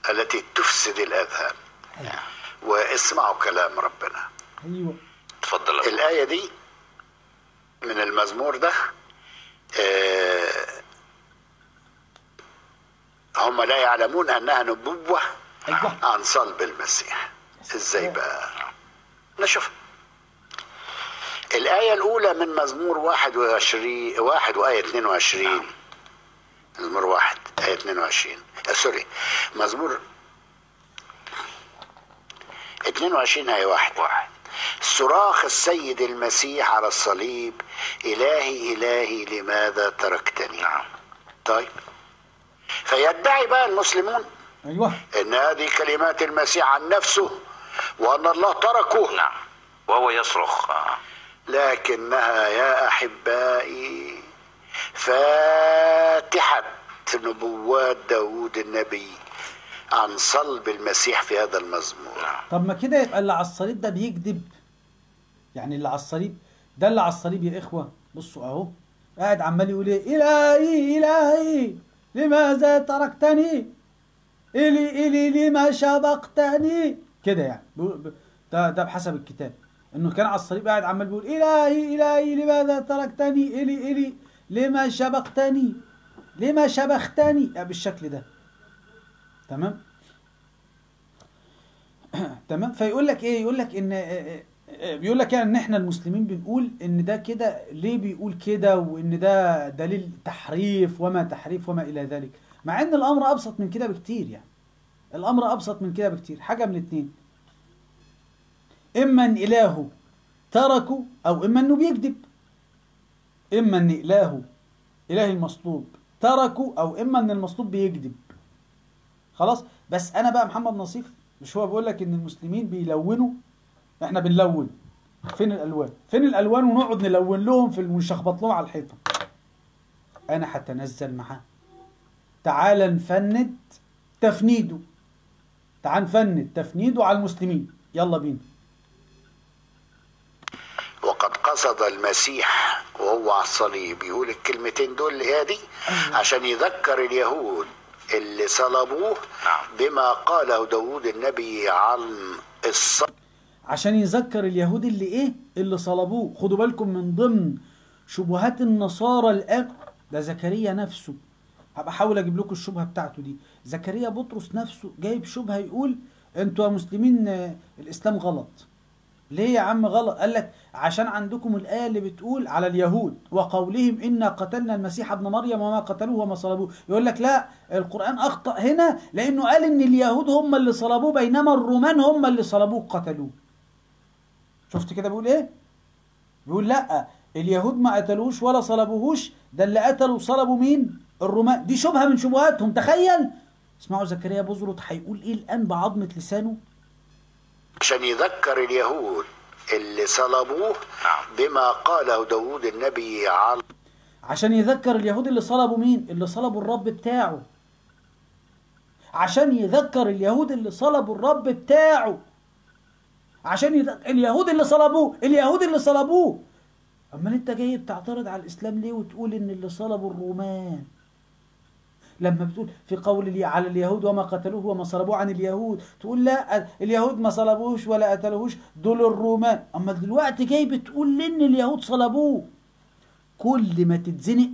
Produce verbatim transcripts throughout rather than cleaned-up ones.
التي تفسد الأذهان. أيوة. واسمعوا كلام ربنا. أيوة. تفضل. الآية دي من المزمور ده. آه هم لا يعلمون أنها نبوة أيوة. عن صلب المسيح. ازاي بقى؟ نشوف الآية الأولى من مزمور واحد وعشرين واحد وآية اثنين وعشرين. مزمور واحد آية اثنين وعشرين. آه سوري مزمور اثنين وعشرين آية واحد. واحد. صراخ السيد المسيح على الصليب: إلهي إلهي لماذا تركتني. نعم. طيب فيدعي بقى المسلمون أيوة. ان هذه كلمات المسيح عن نفسه وان الله تركه. نعم. وهو يصرخ. آه. لكنها يا احبائي فاتحة نبوات داود النبي عن صلب المسيح في هذا المزمور. نعم. طب ما كده يبقى اللي على الصليب ده بيكذب. يعني اللي على الصليب ده اللي على الصليب يا إخوة بصوا أهو قاعد عمال يقول إيه: إلهي إلهي لماذا تركتني، إلي إلي لما شبقتني كده. يعني ده ده بحسب الكتاب إنه كان على الصليب قاعد عمال بيقول: إلهي إلهي لماذا تركتني، إلي إلي لما شبقتني، لما شبختني، يعني بالشكل ده. تمام. تمام. فيقول لك ايه؟ يقول لك ان بيقول لك يعني ان احنا المسلمين بنقول ان ده كده. ليه بيقول كده؟ وان ده دليل تحريف وما تحريف وما الى ذلك، مع ان الامر ابسط من كده بكتير. يعني الامر ابسط من كده بكتير. حاجه من اتنين: اما ان الهه تركه، او اما انه بيكذب. اما ان الهه اله المصلوب تركه، او اما ان المصلوب بيكذب. خلاص. بس انا بقى محمد نصيف، مش هو بيقول لك ان المسلمين بيلونوا؟ احنا بنلون. فين الالوان؟ فين الالوان؟ ونقعد نلون لهم في ونشخبط لهم على الحيطه. انا هتنزل معاه. تعال نفند تفنيده. تعال نفند تفنيده على المسلمين. يلا بينا. وقد قصد المسيح وهو على الصليب يقول الكلمتين دول اللي هي دي عشان يذكر اليهود اللي صلبوه بما قاله داود النبي عن الصلب. عشان يذكر اليهود اللي ايه؟ اللي صلبوه. خدوا بالكم من ضمن شبهات النصارى الان ده زكريا نفسه. هبقى احاول اجيب لكم الشبهه بتاعته دي. زكريا بطرس نفسه جايب شبهه يقول: انتوا يا مسلمين الاسلام غلط. ليه يا عم غلط؟ قال لك عشان عندكم الآية اللي بتقول على اليهود: وقولهم إنا قتلنا المسيح ابن مريم وما قتلوه وما صلبوه. يقول لك لا، القرآن أخطأ هنا لأنه قال إن اليهود هم اللي صلبوه بينما الرومان هم اللي صلبوه قتلوه. شفت كده بيقول إيه؟ بيقول لا، اليهود ما قتلوهوش ولا صلبوهوش، ده اللي قتلوا وصلبوا مين؟ الرومان. دي شبهة من شبهاتهم. تخيل. اسمعوا زكريا بزرط هيقول إيه الآن بعظمة لسانه. عشان يذكر اليهود اللي صلبوه بما قاله داود النبي عن عشان يذكر اليهود اللي صلبوا مين؟ اللي صلبوا الرب بتاعه. عشان يذكر اليهود اللي صلبوا الرب بتاعه. عشان يذكر اليهود اللي صلبوه. اليهود اللي صلبوه. أما انت جاي بتعترض على الإسلام ليه وتقول إن اللي صلبوا الرومان؟ لما بتقول في قول على اليهود وما قتلوه وما صلبوه عن اليهود، تقول لا، اليهود ما صلبوهش ولا قتلوهوش، دول الرومان. اما دلوقتي جاي بتقول ان اليهود صلبوه. كل ما تتزنق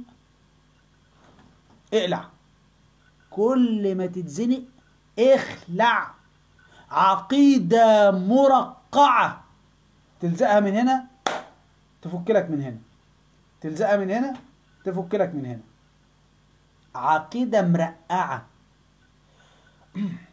اقلع. كل ما تتزنق اخلع. عقيدة مرقعة تلزقها من هنا تفك لك من هنا، تلزقها من هنا تفك لك من هنا. عقيدة مرقعة.